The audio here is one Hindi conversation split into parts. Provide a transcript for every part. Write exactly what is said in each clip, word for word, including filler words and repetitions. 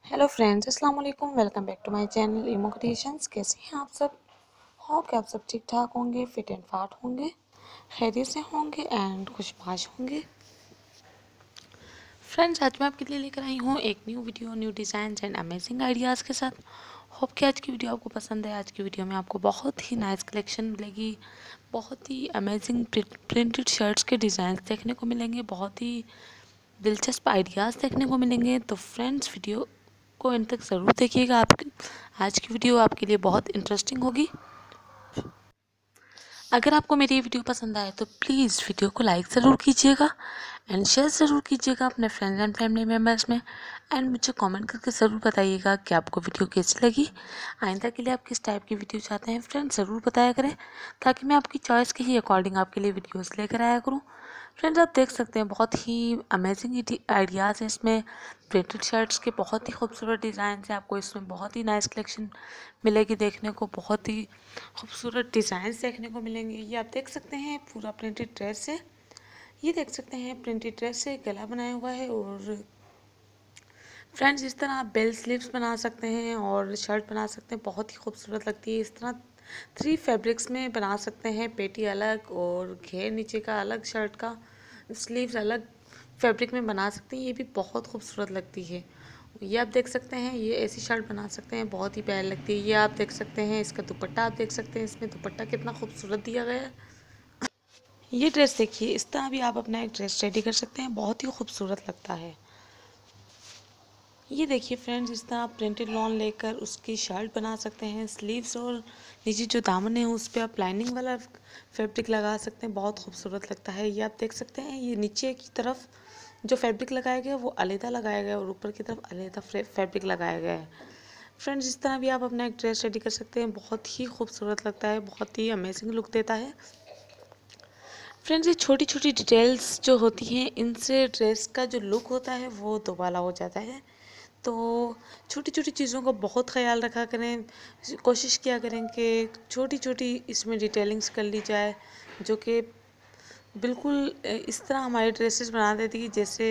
हेलो फ्रेंड्स, अस्सलाम वालेकुम। Welcome back to my channel Emo Creations. कैसे हैं आप सब? होप कि आप सब ठीक ठाक होंगे, फिट एंड फाट होंगे, खैरियत से होंगे एंड खुशबाश होंगे। फ्रेंड्स, आज मैं आपके लिए लेकर आई हूँ एक new video, new design and amazing ideas के साथ। होप कि आज की वीडियो आपको पसंद है। आज की वीडियो में आपको बहुत ही नाइस कलेक्शन मिलेगी, बहुत ही अमेजिंग प्रिंटेड शर्ट्स के डिज़ाइन देखने को मिलेंगे, बहुत ही दिलचस्प आइडियाज़ देखने को मिलेंगे। तो फ्रेंड्स, वीडियो को इन तक ज़रूर देखिएगा। आप आज की वीडियो आपके लिए बहुत इंटरेस्टिंग होगी। अगर आपको मेरी ये वीडियो पसंद आए तो प्लीज़ वीडियो को लाइक ज़रूर कीजिएगा एंड शेयर ज़रूर कीजिएगा अपने फ्रेंड्स एंड फैमिली मेम्बर्स में। एंड मुझे कमेंट करके ज़रूर बताइएगा कि आपको वीडियो कैसी लगी। आइंदा के लिए आप किस टाइप की वीडियो चाहते हैं फ्रेंड्स, ज़रूर बताया करें, ताकि मैं आपकी चॉइस के ही अकॉर्डिंग आपके लिए वीडियोस लेकर आया करूं। फ्रेंड्स, आप देख सकते हैं बहुत ही अमेजिंग आइडियाज़ हैं इसमें। प्रिंटेड शर्ट्स के बहुत ही खूबसूरत डिज़ाइन हैं। आपको इसमें बहुत ही नाइस कलेक्शन मिलेगी देखने को, बहुत ही खूबसूरत डिज़ाइंस देखने को मिलेंगे। ये आप देख सकते हैं पूरा प्रिंटेड ड्रेस है। ये देख सकते हैं प्रिंटेड ड्रेस से गला बनाया हुआ है। और फ्रेंड्स, इस तरह आप बेल स्लीव्स बना सकते हैं और शर्ट बना सकते हैं, बहुत ही खूबसूरत लगती है। इस तरह थ्री फैब्रिक्स में बना सकते हैं, पेटी अलग और घेर नीचे का अलग, शर्ट का स्लीव्स अलग फैब्रिक में बना सकते हैं। ये भी बहुत खूबसूरत लगती है। ये आप देख सकते हैं, ये ऐसी शर्ट बना सकते हैं, बहुत ही प्यारी लगती है। ये आप देख सकते हैं, इसका दुपट्टा आप देख सकते हैं, इसमें दुपट्टा कितना खूबसूरत दिया गया है। ये ड्रेस देखिए, इस तरह भी आप अपना एक ड्रेस रेडी कर सकते हैं, बहुत ही खूबसूरत लगता है। ये देखिए फ्रेंड्स, इस तरह आप प्रिंटेड लॉन लेकर उसकी शर्ट बना सकते हैं। स्लीव्स और नीचे जो दामन है उस पर आप लाइनिंग वाला फैब्रिक लगा सकते हैं, बहुत खूबसूरत लगता है। ये आप देख सकते हैं, ये नीचे की तरफ जो फैब्रिक लगाया गया है वो अलग लगाया गया है और ऊपर की तरफ अलग फैब्रिक लगाया गया है। फ्रेंड्स, इस तरह भी आप अपना एक ड्रेस रेडी कर सकते हैं, बहुत ही खूबसूरत लगता है, बहुत ही अमेजिंग लुक देता है। फ्रेंड्स, ये छोटी छोटी डिटेल्स जो होती हैं, इनसे ड्रेस का जो लुक होता है वो दोबाला हो जाता है। तो छोटी छोटी चीज़ों का बहुत ख्याल रखा करें, कोशिश किया करें कि छोटी छोटी इसमें डिटेलिंग्स कर ली जाए, जो कि बिल्कुल इस तरह हमारे ड्रेसेस बना देती है जैसे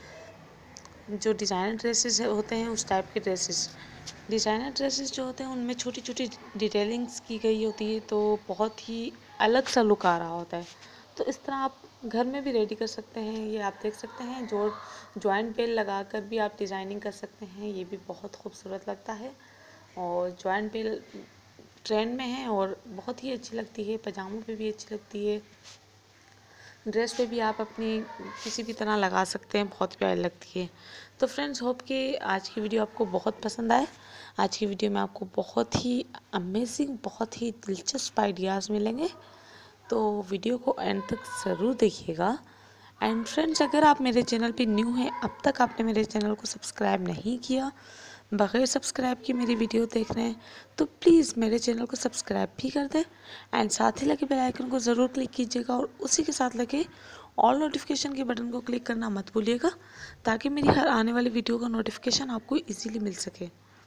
जो डिज़ाइनर ड्रेसेस होते हैं उस टाइप के ड्रेसेस। डिज़ाइनर ड्रेसेस जो होते हैं उनमें छोटी छोटी डिटेलिंग्स की गई होती है, तो बहुत ही अलग सा लुक आ रहा होता है। तो इस तरह आप घर में भी रेडी कर सकते हैं। ये आप देख सकते हैं, जो जॉइंट बेल लगाकर भी आप डिज़ाइनिंग कर सकते हैं, ये भी बहुत खूबसूरत लगता है। और जॉइंट बेल ट्रेंड में है और बहुत ही अच्छी लगती है, पजामों पे भी अच्छी लगती है, ड्रेस पे भी आप अपनी किसी भी तरह लगा सकते हैं, बहुत प्यारी लगती है। तो फ्रेंड्स, होप कि आज की वीडियो आपको बहुत पसंद आए। आज की वीडियो में आपको बहुत ही अमेजिंग, बहुत ही दिलचस्प आइडियाज़ मिलेंगे, तो वीडियो को एंड तक ज़रूर देखिएगा। एंड फ्रेंड्स, अगर आप मेरे चैनल पे न्यू हैं, अब तक आपने मेरे चैनल को सब्सक्राइब नहीं किया, बगैर सब्सक्राइब की मेरी वीडियो देख रहे हैं, तो प्लीज़ मेरे चैनल को सब्सक्राइब भी कर दें एंड साथ ही लगे बेल आइकन को ज़रूर क्लिक कीजिएगा और उसी के साथ लगे ऑल नोटिफिकेशन के बटन को क्लिक करना मत भूलिएगा, ताकि मेरी हर आने वाली वीडियो का नोटिफिकेशन आपको इजीली मिल सके।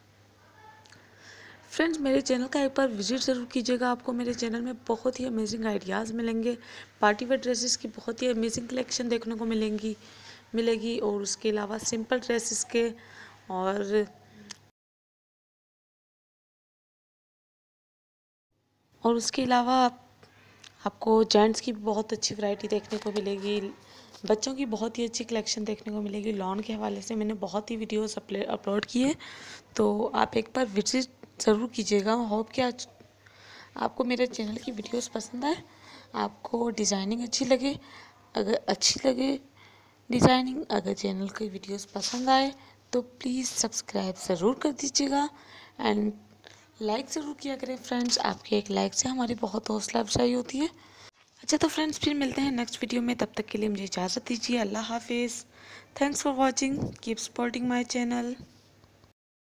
फ्रेंड्स, मेरे चैनल का एक बार विजिट ज़रूर कीजिएगा। आपको मेरे चैनल में बहुत ही अमेजिंग आइडियाज़ मिलेंगे, पार्टी वेयर ड्रेसेस की बहुत ही अमेजिंग कलेक्शन देखने को मिलेंगी मिलेगी और उसके अलावा सिंपल ड्रेसेस के और और उसके अलावा आपको जेंट्स की बहुत अच्छी वैरायटी देखने को मिलेगी, बच्चों की बहुत ही अच्छी कलेक्शन देखने को मिलेगी। लॉन के हवाले से मैंने बहुत ही वीडियोस अपलोड किए, तो आप एक बार विजिट ज़रूर कीजिएगा। होप कि आज आपको मेरे चैनल की वीडियोस पसंद आए, आपको डिज़ाइनिंग अच्छी लगे। अगर अच्छी लगे डिज़ाइनिंग, अगर चैनल की वीडियोस पसंद आए तो प्लीज़ सब्सक्राइब ज़रूर कर दीजिएगा एंड लाइक ज़रूर किया करें। फ्रेंड्स, आपके एक लाइक से हमारी बहुत हौसला अफजाई होती है। अच्छा, तो फ्रेंड्स, फिर मिलते हैं नेक्स्ट वीडियो में। तब तक के लिए मुझे इजाज़त दीजिए। अल्लाह हाफिज़। Thanks for watching, keep supporting my channel.